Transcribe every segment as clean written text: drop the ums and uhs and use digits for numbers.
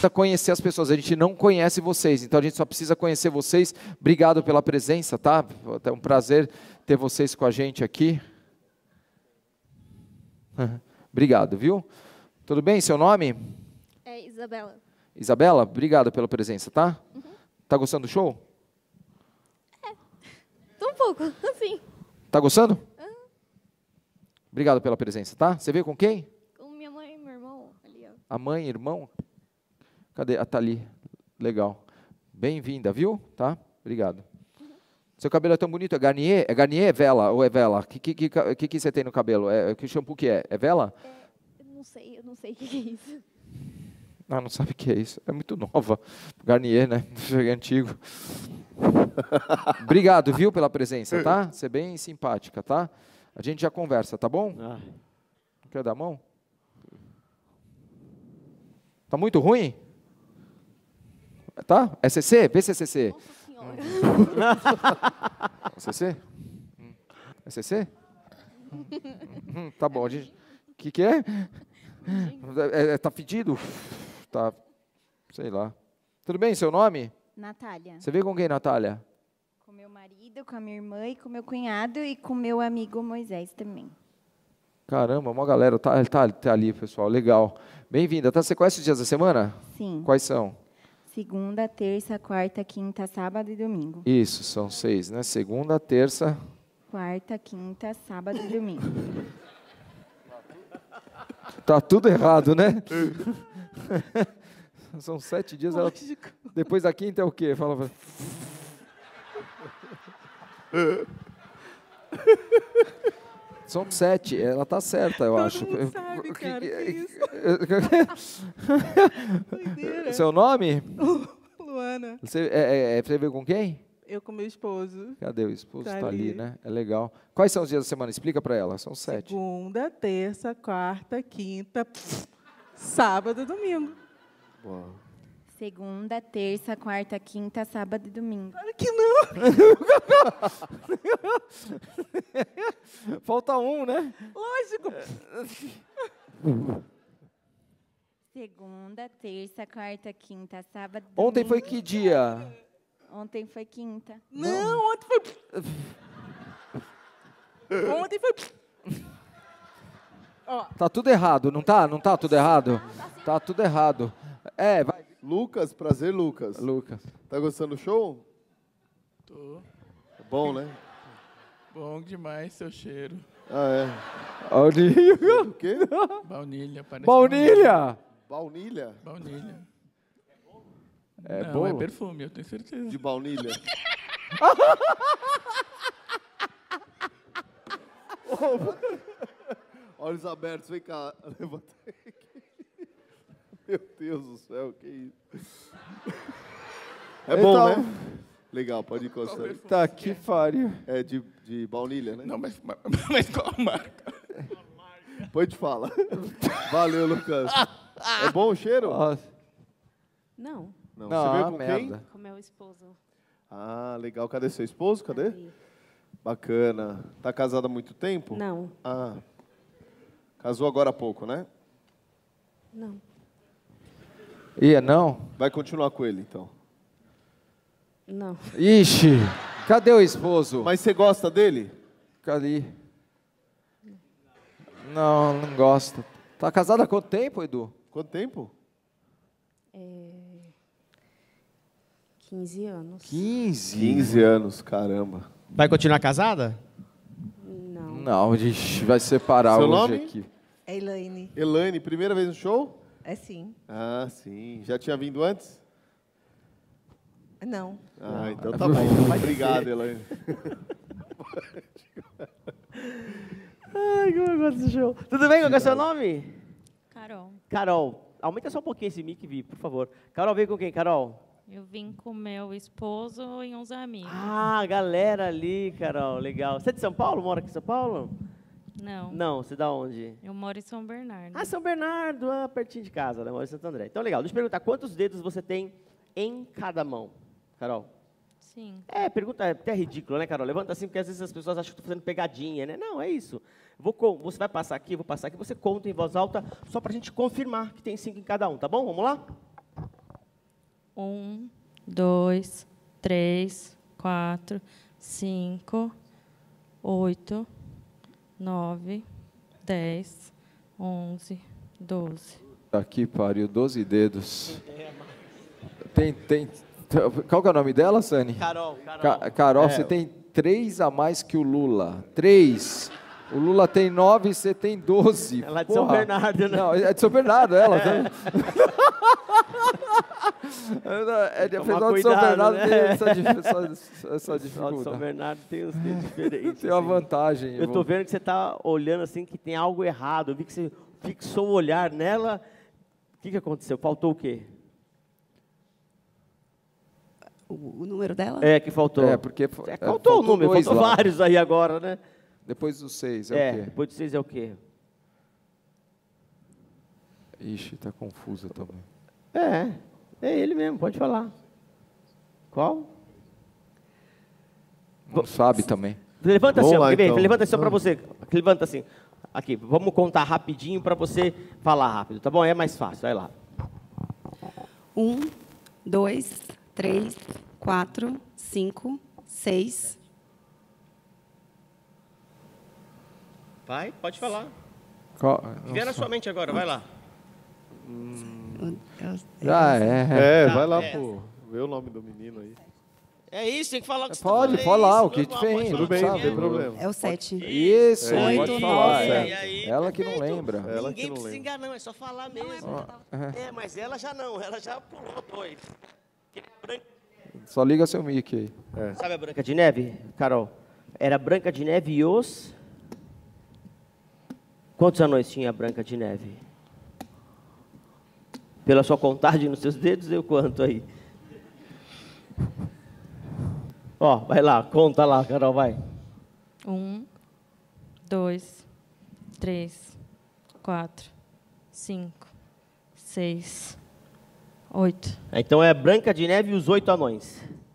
precisa conhecer as pessoas, a gente não conhece vocês, então a gente só precisa conhecer vocês. Obrigado pela presença, tá? É um prazer ter vocês com a gente aqui. Obrigado, viu? Tudo bem? Seu nome? É Isabela. Isabela, obrigado pela presença, tá? Uhum. Tá gostando do show? Tô um pouco, assim. Tá gostando? Uhum. Obrigado pela presença, tá? Você veio com quem? Com minha mãe e meu irmão. Ali, ó. A mãe, irmão? Cadê? Ah, tá ali. Legal. Bem-vinda, viu? Tá? Obrigado. Uhum. Seu cabelo é tão bonito. É Garnier? É Garnier, é Vela ou é Vela? O que você tem no cabelo? Que shampoo que é? É Vela? Eu não sei o que é isso. Ah, não sabe o que é isso. É muito nova. Garnier, né? É antigo. Obrigado, viu, pela presença, tá? Você é bem simpática, tá? A gente já conversa, tá bom? Quer dar a mão? Tá muito ruim? Tá? É CC? Vê se é CC. Nossa senhora. É CC? É CC? Tá bom, a gente... O que é? Tá fedido? Tá, sei lá. Tudo bem, seu nome? Natália. Você veio com quem, Natália? Com meu marido, com a minha irmã e com meu cunhado e com meu amigo Moisés também. Caramba, uma galera. Tá ali, pessoal. Legal. Bem-vinda. Tá, você conhece os dias da semana? Sim. Quais são? Segunda, terça, quarta, quinta, sábado e domingo. Isso, são 6, né? Segunda, terça... Quarta, quinta, sábado e domingo. Tá tudo errado, né? São 7 dias. Ela... Depois da quinta é o quê? Fala. São 7. Ela tá certa, eu acho. Todo mundo sabe, cara, que isso? Seu nome? Luana. Você veio com quem? Eu com meu esposo. Cadê o esposo? Tá Tá ali, ali. né? É legal. Quais são os dias da semana? Explica para ela. São 7. Segunda, terça, quarta, quinta, sábado e domingo. Boa. Segunda, terça, quarta, quinta, sábado e domingo. Claro que não. Falta um, né? Lógico. Segunda, terça, quarta, quinta, sábado e Ontem foi domingo. que dia? Ontem foi quinta. Não, ontem foi... Ontem foi... Ó, Tá tudo errado, não tá? Não tá tudo errado? Tá tudo errado. Vai. Lucas, prazer, Lucas. Lucas. Tá gostando do show? Tô. É bom, né? Bom demais seu cheiro. Ah, Baunilha. é. O quê? Baunilha, parece Baunilha. Baunilha? Baunilha. É Não, bolo? é perfume, eu tenho certeza. De baunilha. Olhos abertos, vem cá. Levanta aqui. Meu Deus do céu, que isso. É bom, Então- né? Legal, pode encostar. aí. Tá que pariu. É de baunilha, né? Não, mas qual a marca? Pode falar. Valeu, Lucas. É bom o cheiro? Nossa. Não, Não. Não, Você veio com merda. quem? com meu esposo. Ah, legal. Cadê seu esposo? Cadê? Ali. Bacana. Tá casada há muito tempo? Não, Ah. Casou agora há pouco, né? não. Não? Vai continuar com ele, então. Não. Ixi, cadê o esposo? Mas você gosta dele? Cadê? Não gosta. Tá casada há quanto tempo, Edu? Quanto tempo? 15 anos. 15. 15 anos, caramba. Vai continuar casada? Não. Não, ixi, vai separar Seu hoje nome? aqui. é Elaine. Elaine, primeira vez no show? É sim. Ah, sim. Já tinha vindo antes? Não. Ah, então tá bom. Obrigado, Elaine. Ai, como eu gosto desse show. Tudo bem? Qual é o seu nome? Carol, Carol. Aumenta só um pouquinho esse mic, Vi, por favor. Carol, veio com quem, Carol? eu vim com meu esposo e uns amigos. Ah, galera ali, Carol. Legal. Você é de São Paulo? Mora aqui em São Paulo? Não, Não, você é da onde? eu moro em São Bernardo. Ah, São Bernardo, pertinho de casa, né? Moro em Santo André. Então, legal. Deixa eu perguntar, quantos dedos você tem em cada mão, Carol? Sim. Pergunta até ridícula, né, Carol? Levanta assim, porque às vezes as pessoas acham que eu estou fazendo pegadinha, né? Não, é isso. Você vai passar aqui, eu vou passar aqui, você conta em voz alta, só para a gente confirmar que tem 5 em cada um, tá bom? Vamos lá? 1, 2, 3, 4, 5, 8, 9, 10, 11, 12. Aqui, pariu, 12 dedos. Qual que é o nome dela, Sani? Carol. Carol, você tem 3 a mais que o Lula. 3. O Lula tem 9 e você tem 12. Ela é de São Bernardo, né? Não, é de São Bernardo, ela. É de São Bernardo, né? tem essa Só dificuldade. de São Bernardo tem uns diferentes. Tem uma assim. vantagem. Eu tô vendo que você tá olhando assim que tem algo errado. Eu vi que você fixou o olhar nela. O que aconteceu? Faltou o quê? O número dela? É, que faltou. É, porque faltou o número, dois faltou lá. vários aí agora, né? Depois do 6 é o quê? Depois do 6 é o quê? Ixi, tá confuso também. É ele mesmo, pode falar. Qual? Não sabe também. Levanta Vamos assim, ó, lá, quer ver? então. Levanta assim só para você. Levanta assim. Aqui, vamos contar rapidinho para você falar rápido, tá bom? É mais fácil, vai lá. 1, 2, 3, 4, 5, 6. Vai, pode falar. Vier na sua mente agora, vai lá. Já é. Vai lá, pô. Vê o nome do menino aí. É isso, tem que falar o que você Pode tá falar, falando. o que Normal, vem. pode Tudo falar. bem, não tem problema. É o 7. Isso, É, pode oito, falar. nove. É. Ela que não lembra. Ela que Ninguém não precisa lembra. enganar, não, é só falar mesmo. Mas ela já não, ela já pulou dois. Só liga seu mic aí. Sabe a Branca de Neve, Carol? Era Branca de Neve e os... Quantos anões tinha a Branca de Neve? Pela sua contagem nos seus dedos, deu quanto aí? Ó, vai lá, conta lá, Carol, vai. 1, 2, 3, 4, 5, 6, 8. Então é Branca de Neve e os 8 anões.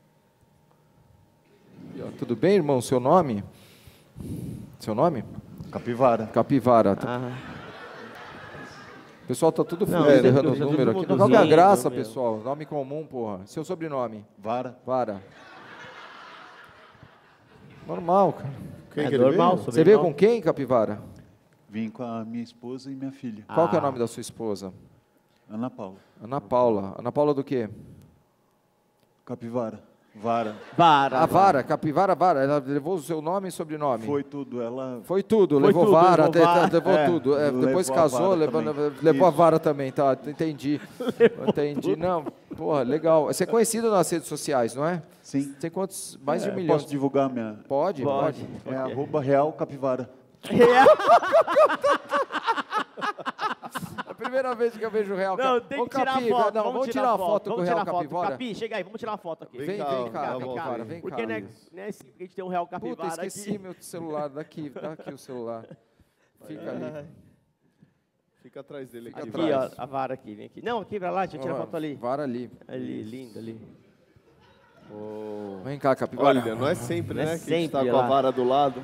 Tudo bem, irmão? Seu nome? Seu nome? Capivara. Capivara. O pessoal tá tudo Não, feliz, é, errando tá os todo números aqui. mundo Qual que é a rindo, graça, meu. pessoal? Nome comum, porra. Seu sobrenome? Vara. Vara. Normal, cara. Quem É que ele normal, veio? Você veio com quem, Capivara? Vim com a minha esposa e minha filha, Qual que é o nome da sua esposa? Ana Paula. Ana Paula. Ana Paula do quê? Capivara. Vara. Vara. A Vara, Capivara Vara. Ela levou o seu nome e sobrenome? Foi tudo. Ela Foi tudo, Foi levou tudo, vara, levou vara. levou É. tudo. É, depois Levou a casou, vara levou, também. levou a Isso. vara também, tá? Entendi. Entendi. Não, porra, legal. Você é conhecido nas redes sociais, não é? Sim. Tem quantos? Mais de 1 milhão. Posso divulgar minha... Pode, pode. É @real capivara. É a primeira vez que eu vejo o Real Não, Capivara. tem que tirar foto. Não, vamos tirar uma foto com o Vamos Real tirar foto. Capivara. Capi, chega aí, vamos tirar uma foto aqui. Vem cá, Capivara, vem cá. Porque né, assim, a gente tem um Real Capivara Puta, esqueci aqui. meu celular. Daqui o celular. Fica ali. Fica atrás dele aqui. Aqui, ó, a vara aqui, vem aqui. Não, aqui, vai lá, deixa eu tirar a Ó, foto ali. Vara ali. Ali, lindo ali. Vem cá, Capivara. Olha, não é sempre, Não é né? Que a gente tá sempre com a lá. vara do lado.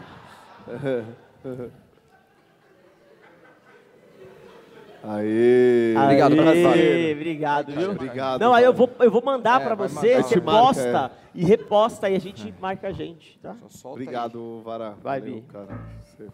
Aê! Obrigado, Capivara. Obrigado, viu? Obrigado. Não, aí eu cara. vou mandar pra vai você, mandar. você Te marca, posta e reposta e a gente marca a gente, tá? Só solta Obrigado, Vara. Vai, Valeu, Vi. cara. Você-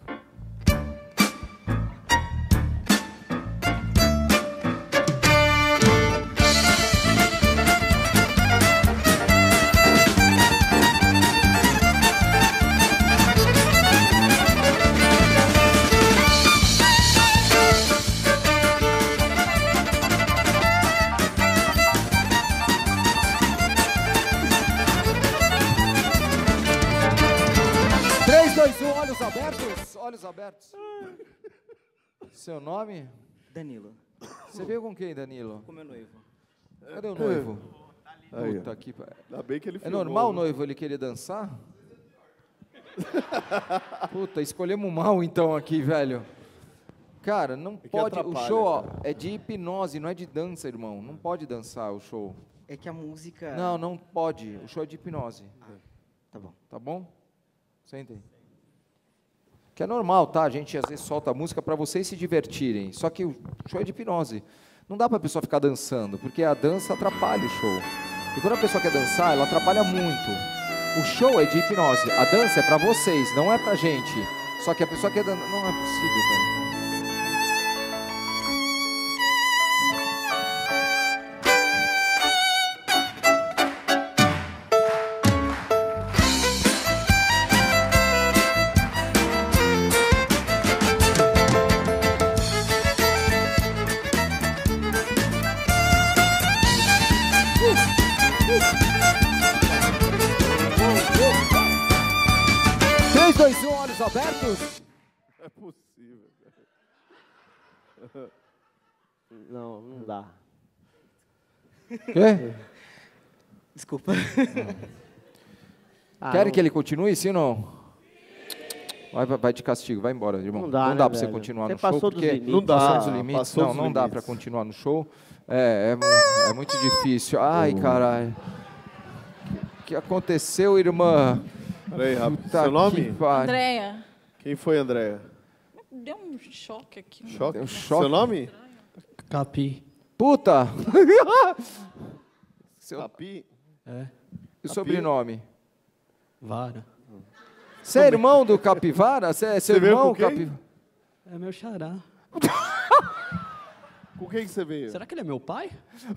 aí. 3, 2, 1, olhos abertos. Olhos abertos. Seu nome? Danilo, Você veio com quem, Danilo? com meu noivo. Cadê o noivo? Aí, Puta ó. que pariu. Ainda bem que ele É filmou, normal o viu? noivo ele querer dançar? Puta, escolhemos mal então aqui, velho. Cara, não que pode. O atrapalha, show ó, cara. é de hipnose, não é de dança, irmão. Não pode dançar o show. É que a música... Não, não pode. O show é de hipnose. Tá bom. Tá bom? Sentem. Que é normal, tá? A gente às vezes solta a música para vocês se divertirem. Só que o show é de hipnose. Não dá para a pessoa ficar dançando, porque a dança atrapalha o show. E quando a pessoa quer dançar, ela atrapalha muito. O show é de hipnose, a dança é para vocês, não é pra gente. Só que a pessoa quer dançar, não é possível, velho. Olhos abertos? É possível. Não, não dá. Quê? Desculpa. Querem que ele continue, sim ou não? Vai de castigo, vai embora, irmão. Não dá, né, pra você velho? continuar Você no show, passou dos porque limites. Não dá, passou dos limites. passou Não, dos não dá limites. para continuar no show. É muito difícil. Ai, caralho. O que aconteceu, irmã? Peraí, rápido. Puta Seu nome? que pariu. Andréia. Quem foi, Andréia? Deu um choque aqui. Choque? Deu um choque. Seu nome? Capi. Puta! Seu... Capi? É. E o sobrenome? Vara. Você é irmão do Capivara? Você é seu Você veio irmão, com quem? Capivara? É meu xará. Com quem que você veio? Será que ele é meu pai?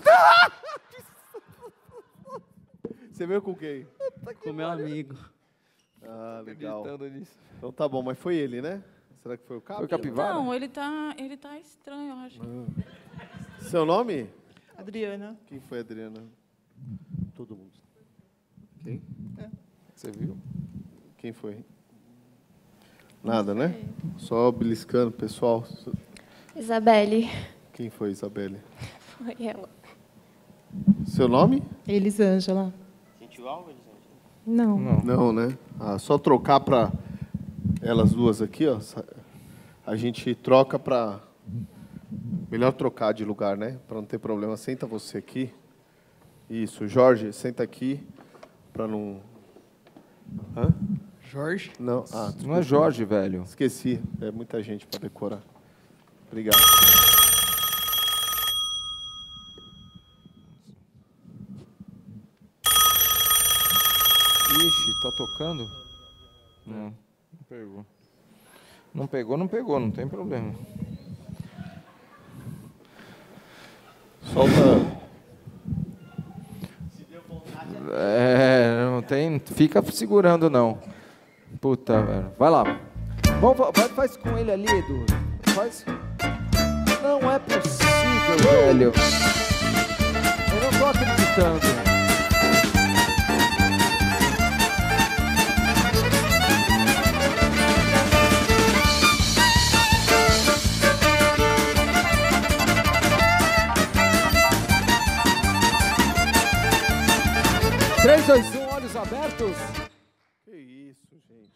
Você veio com quem? Com meu amigo. Ah, legal. Acreditando nisso. Então tá bom, mas foi ele, né? Será que foi o Capi? Foi o Capivara? Não, ele tá estranho, eu acho. Seu nome? Adriana. Quem foi a Adriana? Todo mundo. Quem? Você viu? Quem foi? Nada, né? Só beliscando, pessoal. Isabelle. Quem foi, Isabelle? Foi ela. Seu nome? Elisângela. Sentiu algo, Elisângela? Não. Não, né? Ah, só trocar para elas duas aqui, ó. A gente troca para... Melhor trocar de lugar, né? Para não ter problema. Senta você aqui. Isso, Jorge, senta aqui para não... Hã? Jorge? Não, Não é Jorge, velho. Esqueci. É muita gente para decorar. Obrigado. Ixi, tá tocando? Não pegou. Não pegou, não tem problema. Solta. Não tem. Fica segurando, não. Puta, velho. Vai lá. Faz com ele ali, Edu. Faz. Não é possível, velho. Eu não tô acreditando. Três, dois, olhos abertos. Que isso, gente.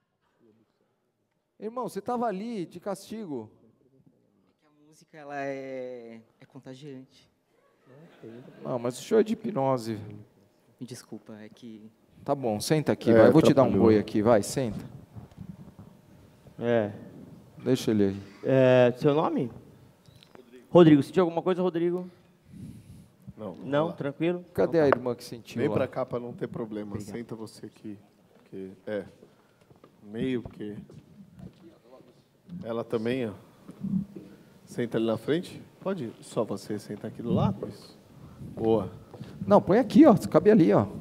Irmão, você tava ali de castigo. A música, ela é contagiante. Não, mas o show é de hipnose. Me desculpa, é que... Tá bom, senta aqui, vai. Eu vou te dar um boi aqui, vai, senta. Deixa ele aí. Seu nome? Rodrigo. Sentiu alguma coisa, Rodrigo? Não. Não, tranquilo? Cadê a irmã que sentiu? Vem lá? para cá para não ter problema. Obrigado. Senta você aqui. Meio que... Ela também, ó. Senta ali na frente. Pode só você sentar aqui do lado. Isso. Boa. Não, põe aqui, ó. Cabe ali, ó.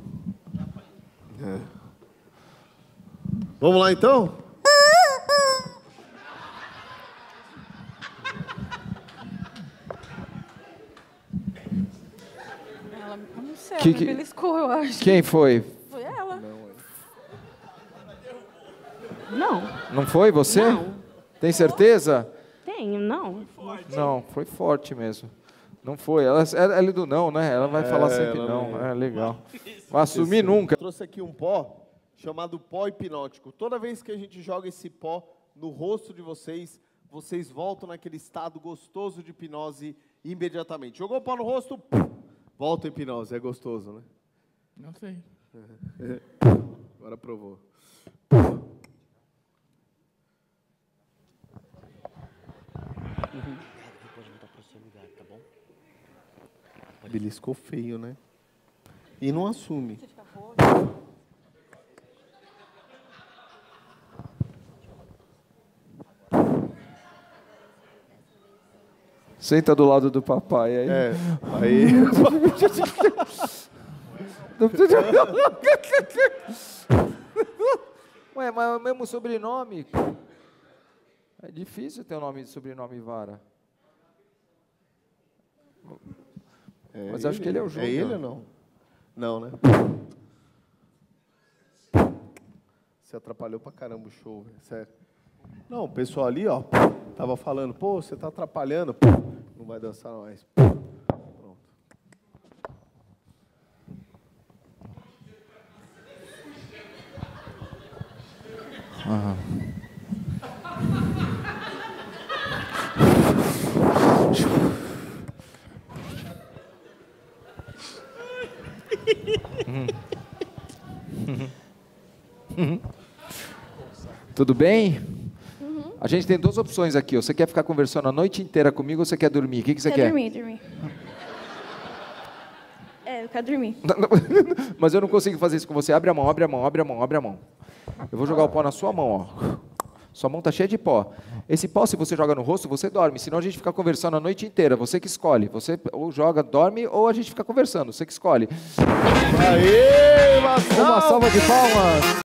Vamos lá, então? Ela, eu não sei, Que- ela me beliscou, eu acho. Quem foi? Foi ela. Não. Não foi você? Não. Tem certeza? Tenho, não. Não, foi forte mesmo. Não foi. Ela é do não, né? Ela vai falar sempre ela não. não- É legal. Vai assumir nunca. Eu trouxe aqui um pó chamado pó hipnótico. Toda vez que a gente joga esse pó no rosto de vocês, vocês voltam naquele estado gostoso de hipnose imediatamente. Jogou o pó no rosto, volta a hipnose. É gostoso, né? Não sei. Agora provou. Pode voltar para o seu lugar, tá bom? Beliscou feio, né? E não assume. Senta do lado do papai aí. É, aí... Ué, mas é o mesmo sobrenome. É difícil ter o nome de sobrenome Vara. Mas acho que ele é o Júnior. É ele ou não? Não, né? Você atrapalhou pra caramba o show, velho. Sério. Não, o pessoal ali, ó, tava falando, pô, você tá atrapalhando. Não vai dançar mais. Pronto. Aham. Tudo bem? A gente tem duas opções aqui. Você quer ficar conversando a noite inteira comigo ou você quer dormir? O que você quer? Dormir. É, eu quero dormir. Mas eu não consigo fazer isso com você. Abre a mão, abre a mão, abre a mão, abre a mão. Eu vou jogar o pó na sua mão, ó. Sua mão tá cheia de pó. Esse pó, se você joga no rosto, você dorme. Senão a gente fica conversando a noite inteira. Você que escolhe. Você ou joga, dorme, ou a gente fica conversando. Você que escolhe. Aê, uma salva de palmas.